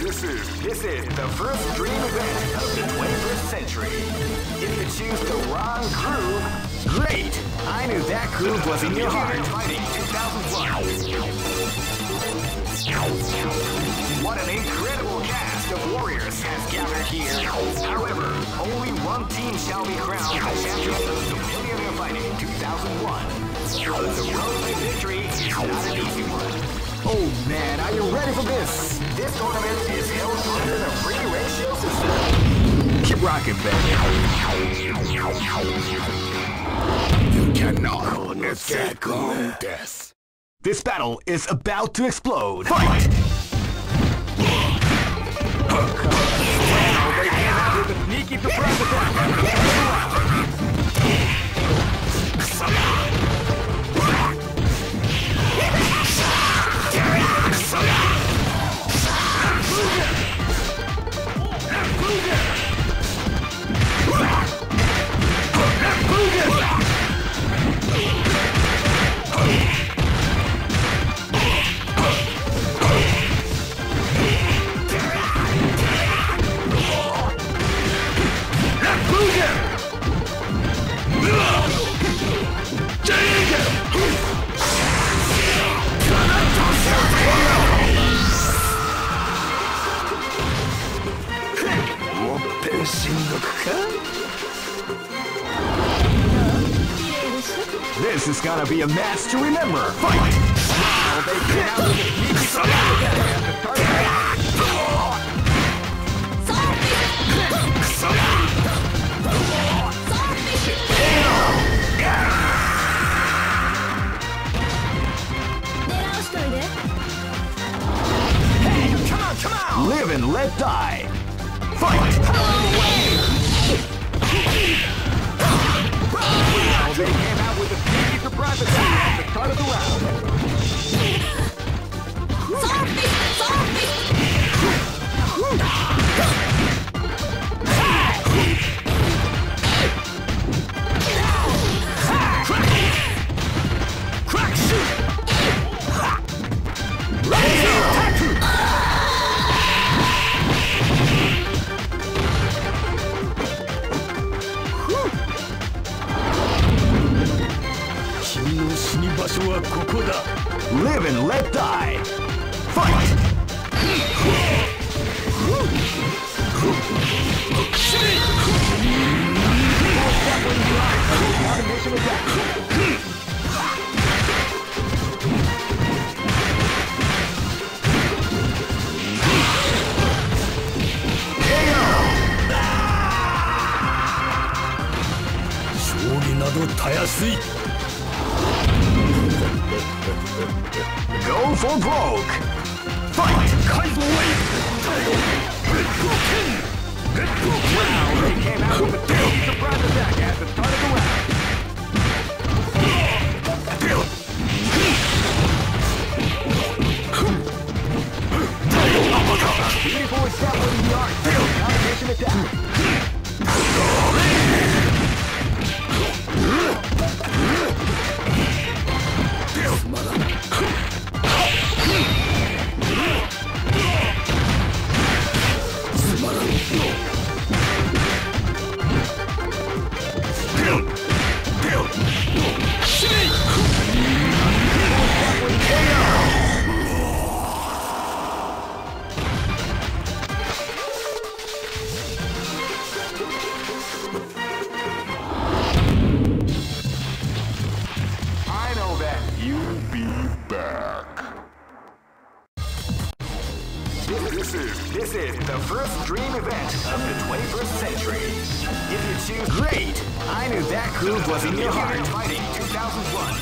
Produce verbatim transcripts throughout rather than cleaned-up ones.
This is this is the first dream event of the twenty-first century. If you choose the wrong groove, great! I knew that groove was in your heart. Fighting two thousand one. What an incredible cast of warriors has gathered here. However, only one team shall be crowned the champion of the Millionaire Fighting two thousand one. But the road to victory is not an easy one. Oh man, are you ready for this? This tournament is held under the free ratio system. Keep rocking, baby. You cannot escape death. This battle is about to explode. Fight! Wow, they came out with a sneaky surprise attack. This is gonna be a match to remember. Fight! Wow, they get out of the sneaky surprise together at the start of Hey, come on, come on! Live and let die. Fight! Wow, they came out with a sneaky surprise attack at the start of the round. Crack shoot! Live and let die. Fight! Go for broke! Fight! Kaizo Wave! Wow, they came out with a big surprise attack at the start of the round. Beautiful establishing the art. Combination attack. This is, this is the first dream event of the twenty-first century. If you choose great, I knew that groove was in your heart. Fighting two thousand one.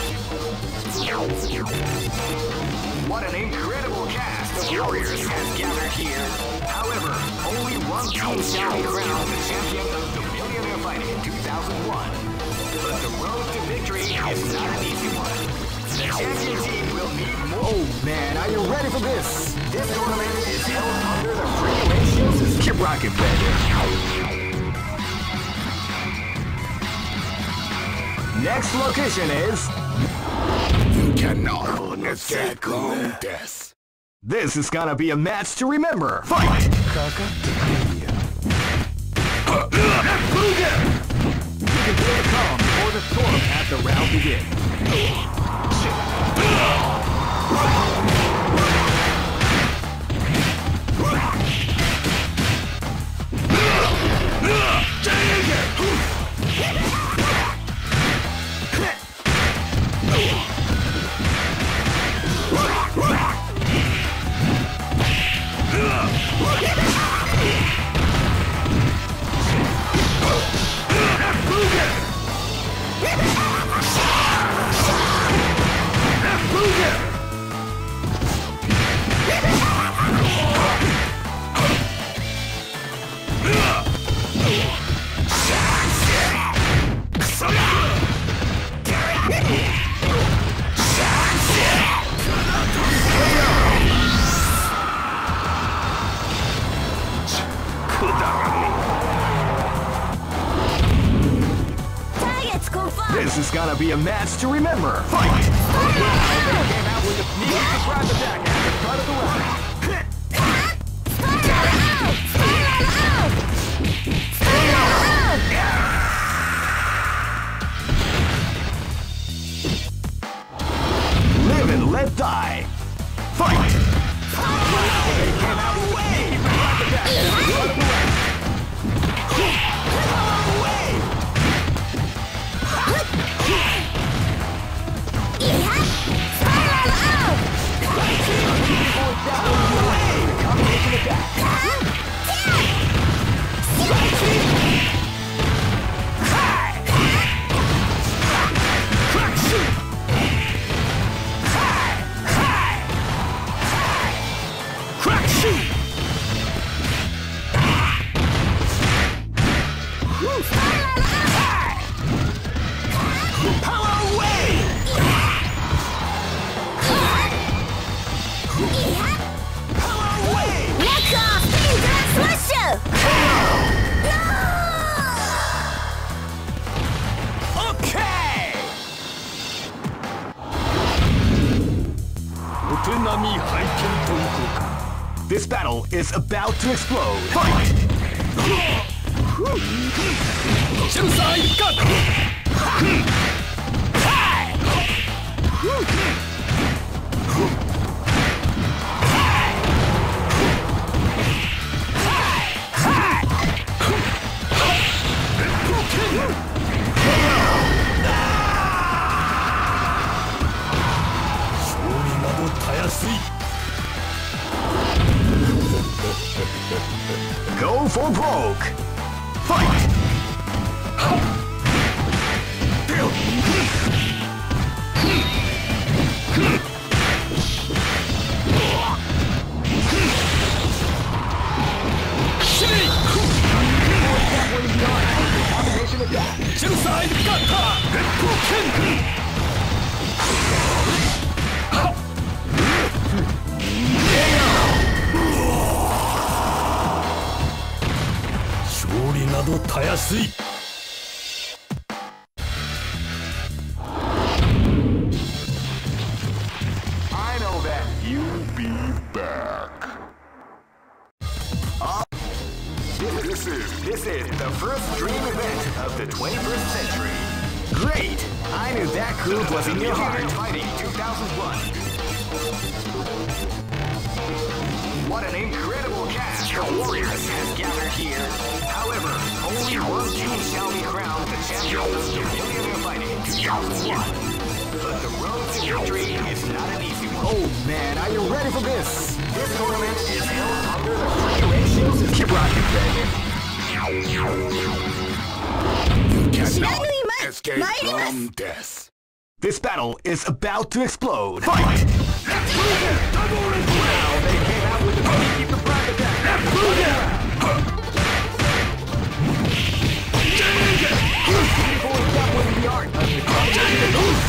What an incredible cast of warriors has gathered here. However, only one team shall be crowned the champion of the Millionaire Fighting two thousand one. But the road to victory is not an easy one. The champion team will need more. Oh man, are you ready for this? This tournament is held under the free ratio system. Keep rocking, baby. Next location is... You cannot escape death. This is gonna be a match to remember. Fight! You can feel the calm before the storm as the round begins. This is gonna be a match to remember. Fight! Wow, they came out with a sneaky surprise attack at the start of the round. Live and let die. Fight! Wow, they came out with a sneaky surprise attack at the start of the round. This battle is about to explode. Fight! Shirusai gun! Go for broke! Fight! Shirusai Gata! I know that you'll be back. Uh, this is this is the first dream event of the twenty-first century. Great! I knew that groove was in your heart. Fighting two thousand one. What an incredible cast of warriors has gathered here. However, only one team shall be crowned the champion of the Millionaire Fighting two thousand one. But the road to victory is not an easy one. Oh man, are you ready for this? This tournament is held under the free ratio system. Keep rocking, baby. You cannot escape from death. This battle is about to explode. Fight! Wow, they came out with a sneaky surprise attack. People stop with the art of the combination.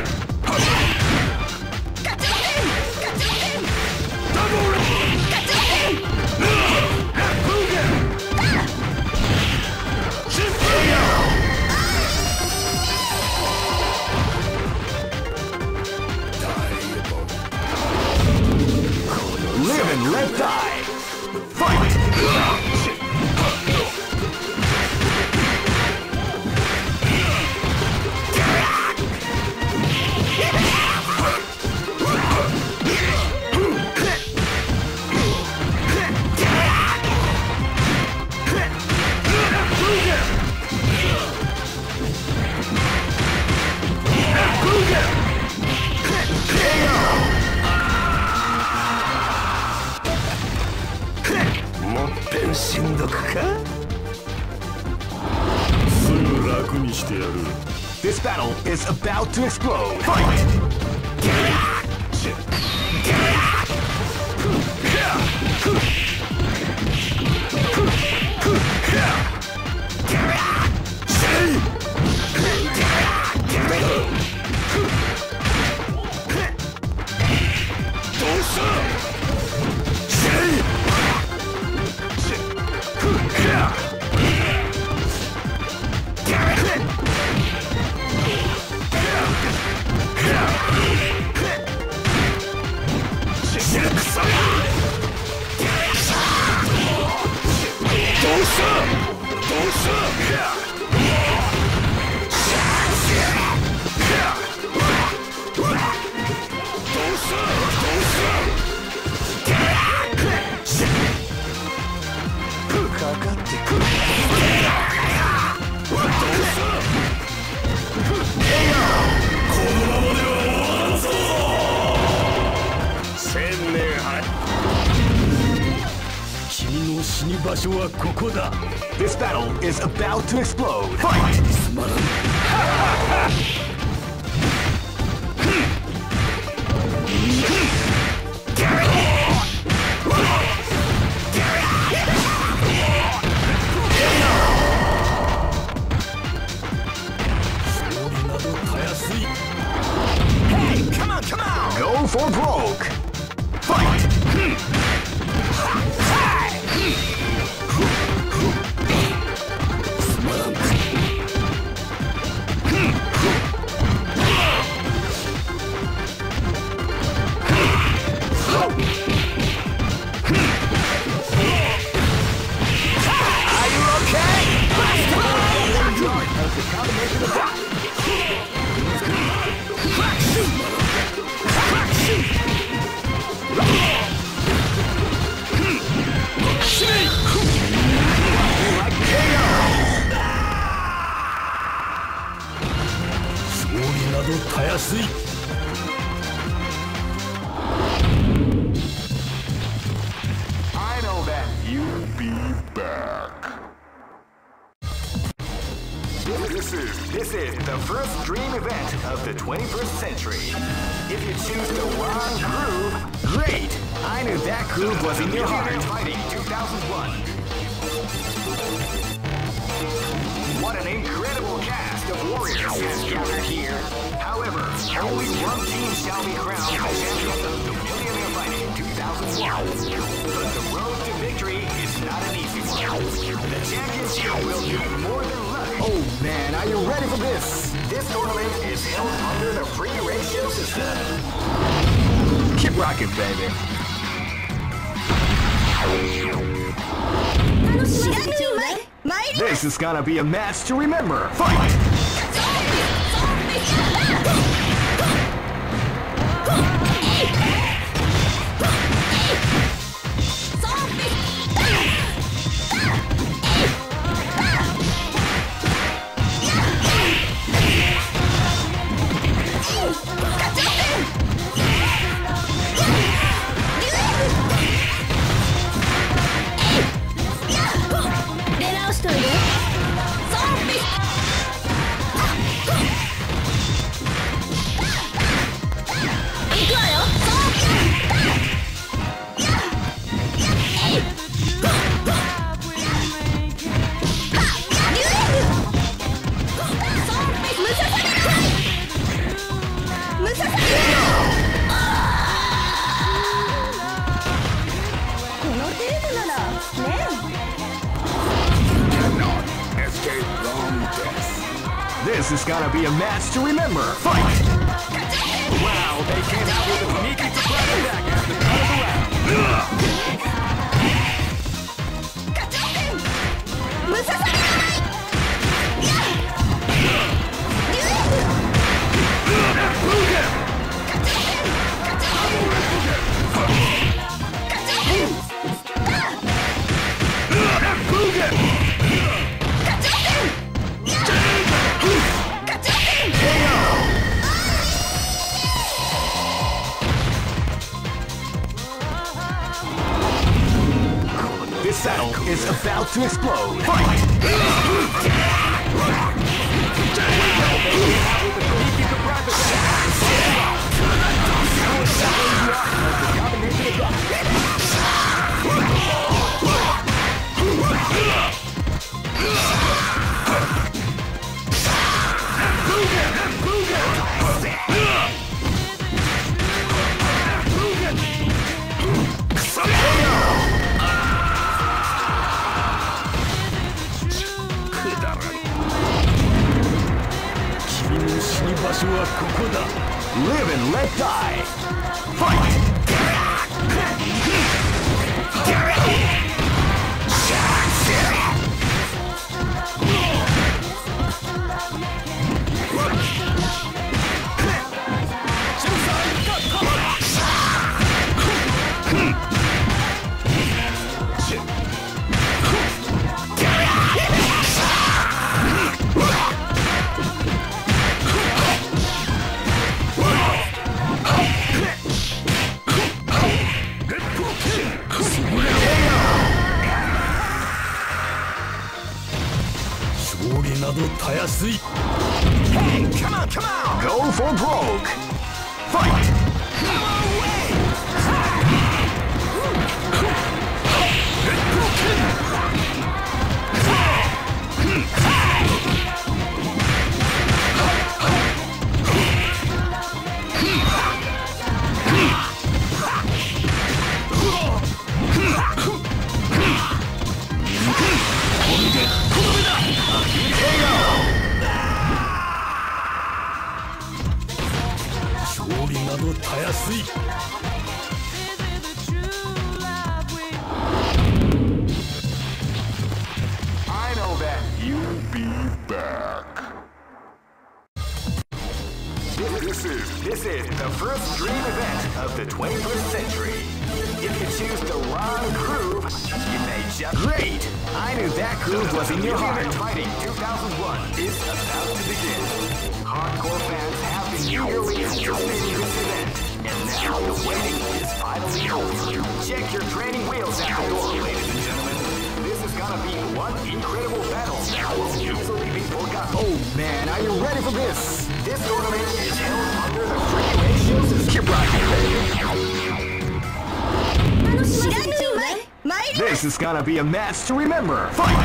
Double 分しんどくか。 すぐ楽にしてやる。 This battle is about to explode. Fight! This battle is about to explode. Fight! Hey, come on, come on! Go for broke! Fight! I know that you'll be back. This is this is the first dream event of the twenty-first century. If you choose the wrong groove, great! I knew that groove was in your heart. Fighting two thousand one. What an incredible cast of warriors has gathered here. However, only one team shall be crowned the champion of the Millionaire Fighting two thousand one. But the road to victory is not an easy one. The championship will need more than luck. Oh man, are you ready for this? This tournament is held under the free ratio system. Keep rocking, baby. This is gonna be a match to remember. Fight! This is gonna be a match to remember. Fight! Wow, they came out with a sneaky surprise attack at the top of the round. This battle is about to explode. Fight! Live and let die. Fight! Hey, come on, come on! Go for broke! Fight! I know that you'll be back. This is this is the first dream event of the twenty-first century. If you choose the wrong groove, you may just great. I knew that groove was in your heart. Fighting two thousand one is about to begin. Hardcore fans have been eagerly anticipating this event, and now the waiting is finally over. Check your training wheels at the door, ladies and gentlemen. This is gonna be one incredible battle that will easily be forgotten. Oh man, are you ready for this? This tournament is held under the free ratios. Keep rocking, baby. This is gonna be a match to remember. Fight!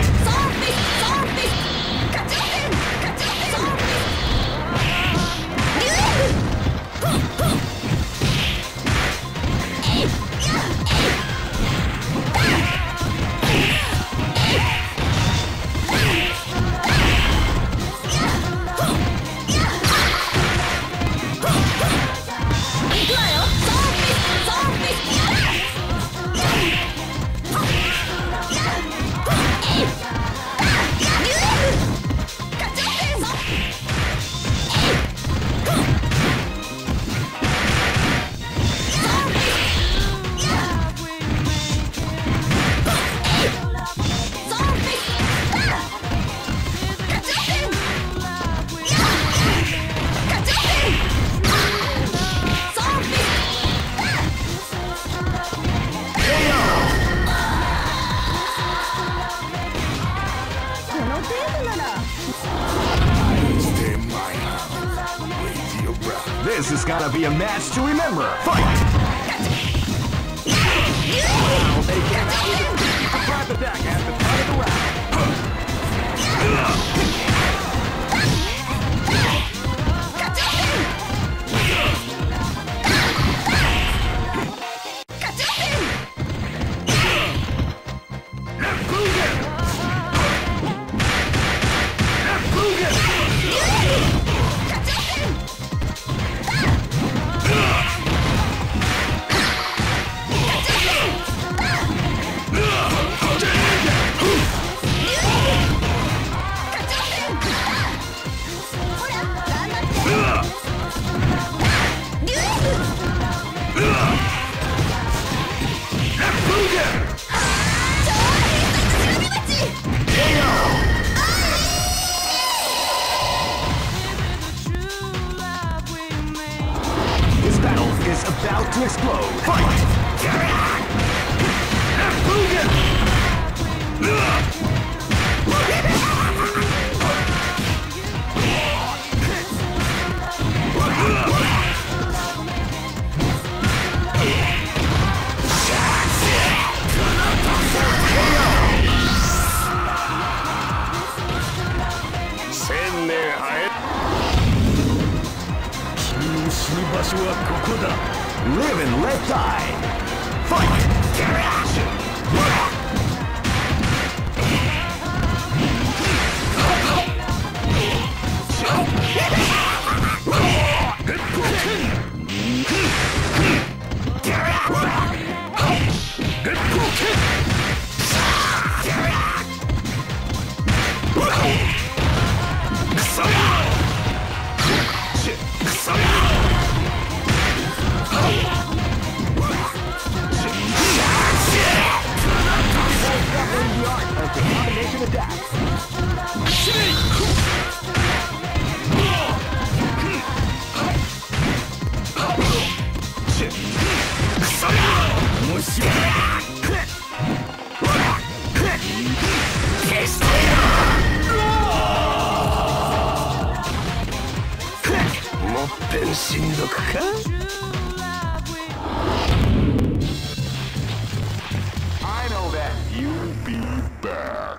This is gonna be a match to remember. Fight! Well, they came out with a surprise attack at the start of the round. This battle is about to explode. Fight! Boogan! Live and let die. Fight! I know that you'll be back.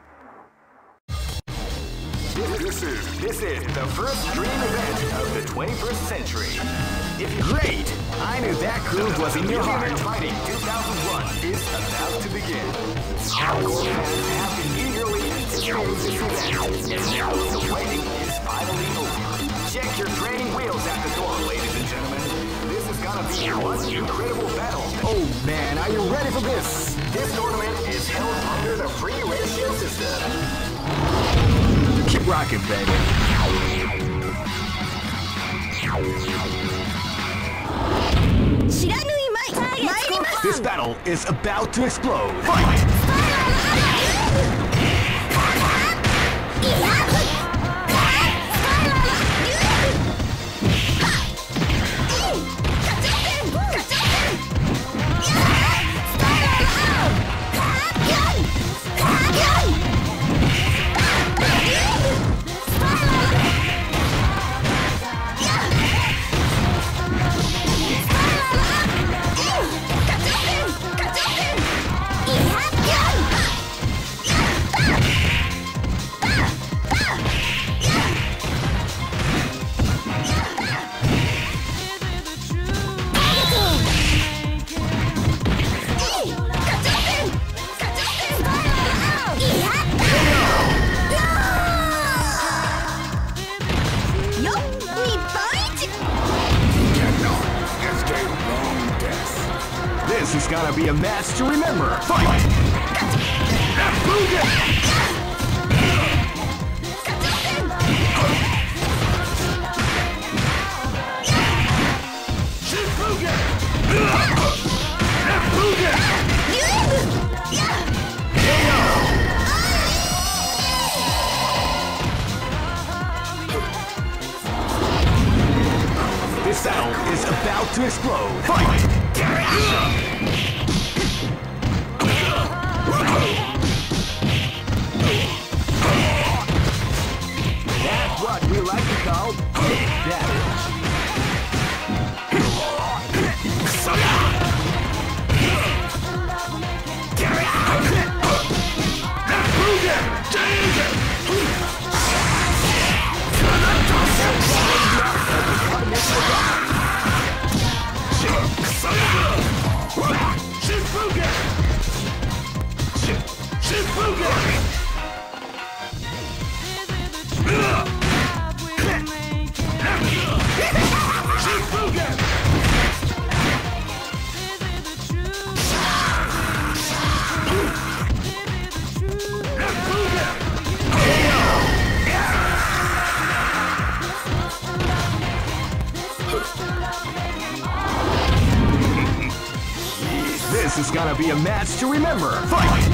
This is this is the first dream event of the twenty-first century. If you great, I knew that groove was in your heart. Fighting two thousand one is about to begin. Hardcore fans have been eagerly anticipating this event, and now the waiting is finally over. Check your training wheels at the door, ladies and gentlemen. This is gonna be one incredible battle. Oh man, are you ready for this? This tournament is held under the free ratio system. Keep rocking, baby. This battle is about to explode. Fight! This is gonna be a match to remember. Fight! This battle is about to explode. Fight! That's what we like to call big damage. This is gonna be a match to remember. Fight!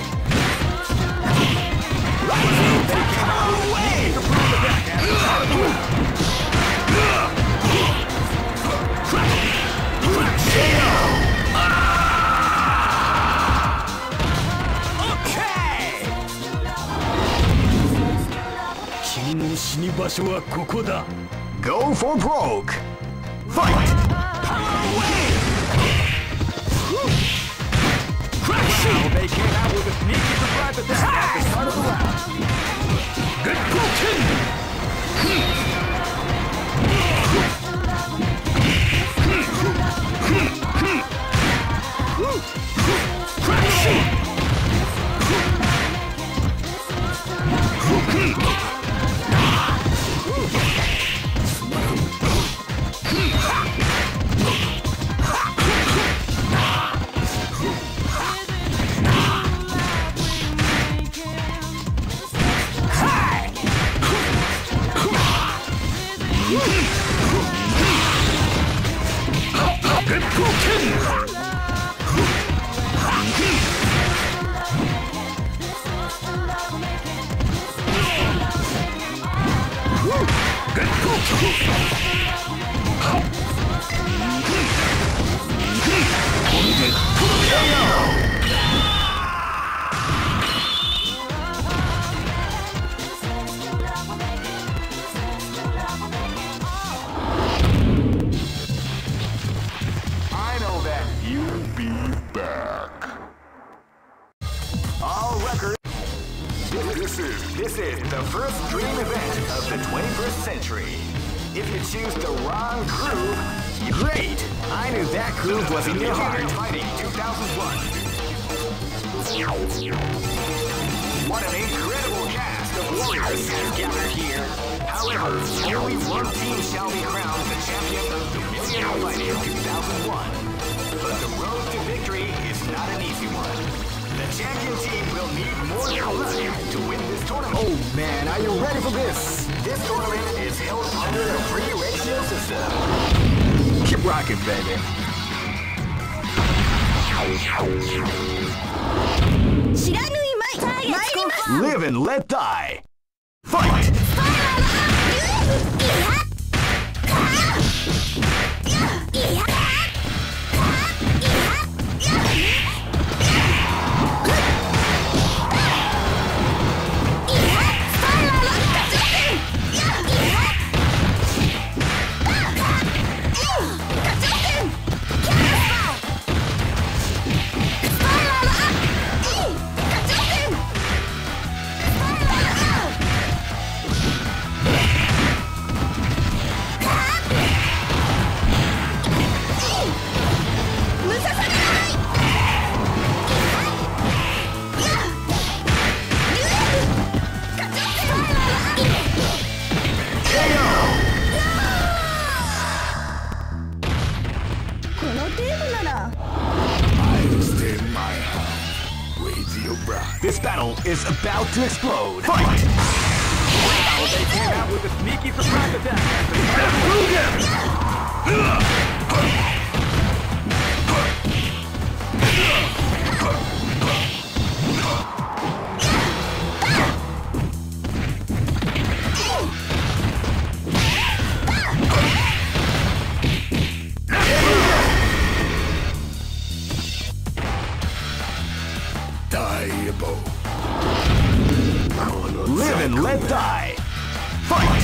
Go for broke. Fight! Power wave! Now they came out with a sneaky surprise attack at the start of the round. Good broken! I know that you'll be back. All records. This is this is the first dream event of the twenty-first century. If you choose the wrong groove, you great. I knew that groove was in your heart. Fighting two thousand one. What an incredible cast of warriors has gathered here. However, only one team shall be crowned the champion of the Millionaire Fighting two thousand one. But the road to victory is not an easy one. The champion team will need more than luck to win this tournament. Oh man, are you ready for this? This tournament is held under the free ratio system. Keep rocking, baby. Live and let die. Fight! This battle is about to explode. Fight! Wow, they came out with a sneaky surprise attack. Live and let die. Fight!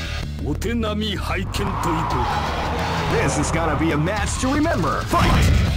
This is gonna be a match to remember. Fight!